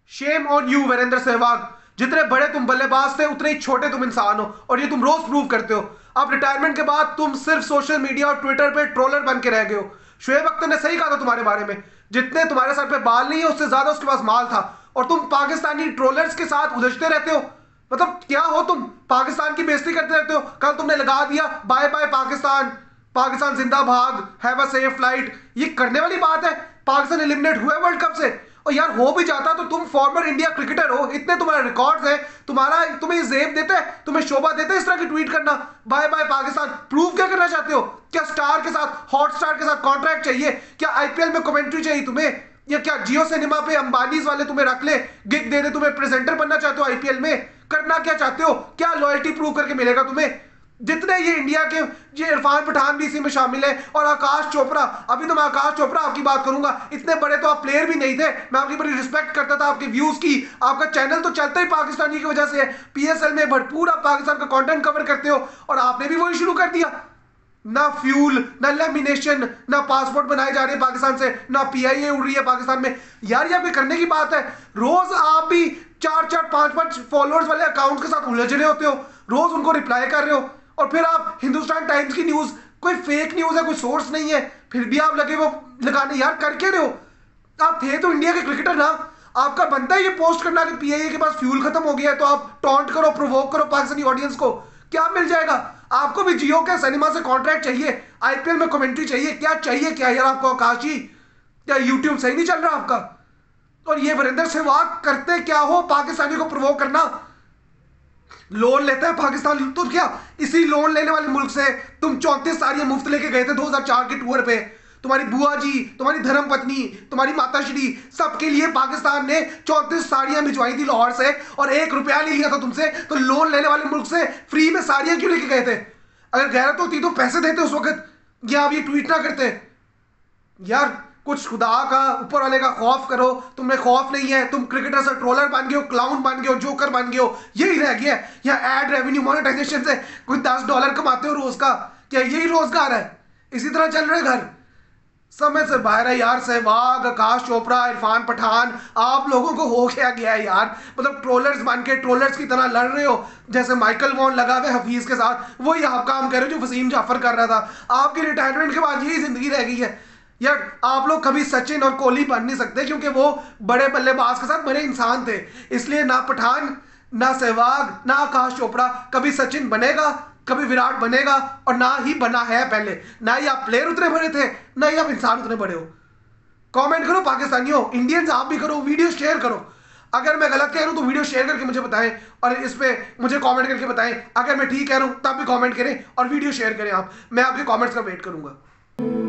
Shem on you Virender Sehwag. जितने बड़े तुम बल्लेबाज थे उतने ही छोटे तुम इंसान हो, और ये तुम रोज प्रूव करते हो। अब रिटायरमेंट के बाद तुम सिर्फ सोशल मीडिया और ट्विटर पे ट्रोलर बन के रह गए हो। शुएब अख्तर ने सही कहा था तुम्हारे बारे में, जितने तुम्हारे सर पे बाल नहीं है उससे ज्यादा उसके पास माल था, और तुम पाकिस्तानी ट्रोलर्स के साथ उलझते रहते हो। मतलब क्या हो तुम, पाकिस्तान की बेइज्जती करते रहते हो। कल तुमने लगा दिया बाय बाय पाकिस्तान, पाकिस्तान जिंदाबाद, हैव अ सेफ फ्लाइट। ये करने वाली बात है? पाकिस्तान एलिमिनेट हुआ है वर्ल्ड कप से, और यार हो भी जाता तो तुम फॉर्मर इंडिया क्रिकेटर हो, इतने तुम्हारे रिकॉर्ड्स हैं, तुम्हें जेब देते हैं, तुम्हें शोभा देते हैं इस तरह की ट्वीट करना बाय बाय पाकिस्तान। प्रूव क्या करना चाहते हो? क्या स्टार के साथ, हॉट स्टार के साथ कॉन्ट्रैक्ट चाहिए? क्या आईपीएल में कमेंट्री चाहिए तुम्हें? या क्या जियो सिनेमा पे अंबानीज वाले तुम्हें रख ले, गिग दे दे, तुम्हें प्रेजेंटर बनना चाहते हो आईपीएल में? करना क्या चाहते हो? क्या लॉयल्टी प्रूव करके मिलेगा तुम्हें? जितने ये इंडिया के, ये इरफान पठान भी इसी में शामिल है, और आकाश चोपड़ा। अभी तो मैं आकाश चोपड़ा आपकी बात करूंगा, इतने बड़े तो आप प्लेयर भी नहीं थे। मैं आपकी बड़ी रिस्पेक्ट करता था, आपके व्यूज की। आपका चैनल तो चलता ही पाकिस्तानी की वजह से है। पीएसएल में भरपूर आप पाकिस्तान का कंटेंट कवर करते हो, और आपने भी वही शुरू कर दिया। ना फ्यूल, ना लेमिनेशन, ना पासपोर्ट बनाए जा रहे हैं पाकिस्तान से, ना पीआईए उड़ रही है पाकिस्तान में। यार ये भी करने की बात है। रोज आप भी 4-4, 5-5 फॉलोअर्स वाले अकाउंट के साथ उलझ रहे होते हो, रोज उनको रिप्लाई कर रहे हो, और फिर आप हिंदुस्तान टाइम्स की न्यूज, कोई फेक न्यूज है, कोई सोर्स नहीं है, फिर भी आप लगे वो लगाने। यार कर क्या रहे हो? आप थे तो इंडिया के क्रिकेटर ना, आपका बनता है ये पोस्ट करना कि पीआईए के पास फ्यूल खत्म हो गया है, तो आप टॉन्ट करो, प्रोवोक करो पाकिस्तानी ऑडियंस को। क्या मिल जाएगा आपको? भी जियो के सिनेमा से कॉन्ट्रैक्ट चाहिए, आईपीएल में कमेंट्री चाहिए, क्या चाहिए क्या यार आपको? आकाश जी, क्या यूट्यूब सही नहीं चल रहा आपका? और ये वीरेंद्र सहवाग करते क्या हो? पाकिस्तानी को प्रोवोक करना। लोन लेता है पाकिस्तान, तो क्या इसी लोन लेने वाले मुल्क से तुम 34 साड़ियां मुफ्त लेके गए थे 2004 के टूर पे? तुम्हारी बुआ जी, तुम्हारी धर्म पत्नी, तुम्हारी माता श्री, सबके लिए पाकिस्तान ने 34 साड़ियां भिजवाई थी लाहौर से, और 1 रुपया नहीं लिया था तुमसे। तो लोन लेने वाले मुल्क से फ्री में साड़ियां क्यों लेके गए थे? अगर गैरत होती तो पैसे देते उस वक्त, या आप ये ट्वीट ना करते। यार कुछ खुदा का, ऊपर वाले का खौफ करो। तुम्हें खौफ नहीं है, तुम क्रिकेटर से ट्रोलर बन गए हो, क्लाउन बन गए हो, जोकर बन गए हो। यही रह गया है। या एड रेवेन्यू मोनेटाइजेशन से कोई $10 कमाते हो रोज का, क्या यही रोजगार है? इसी तरह चल रहे घर। समय से बाहर है यार। सहवाग, आकाश चोपड़ा, इरफान पठान, आप लोगों को हो गया है यार। मतलब ट्रोलर्स बन के ट्रोलर्स की तरह लड़ रहे हो, जैसे माइकल वॉन लगा हुआ हफीज के साथ। वही आप काम कर रहे हो जो वसीम जाफर कर रहा था। आपकी रिटायरमेंट के बाद यही जिंदगी रह गई है यार। आप लोग कभी सचिन और कोहली बन नहीं सकते, क्योंकि वो बड़े बल्लेबाज के साथ बड़े इंसान थे। इसलिए ना पठान, ना सहवाग, ना आकाश चोपड़ा कभी सचिन बनेगा, कभी विराट बनेगा, और ना ही बना है पहले। ना ही आप प्लेयर उतने बड़े थे, ना ही आप इंसान उतने बड़े हो। कमेंट करो पाकिस्तानियों, इंडियंस आप भी करो, वीडियो शेयर करो। अगर मैं गलत कह रहा हूं तो वीडियो शेयर करके मुझे बताएं, और इस पे मुझे कमेंट करके बताएं। अगर मैं ठीक कह रहा हूं तब भी कमेंट करें और वीडियो शेयर करें आप। मैं आपके कमेंट्स का वेट करूंगा।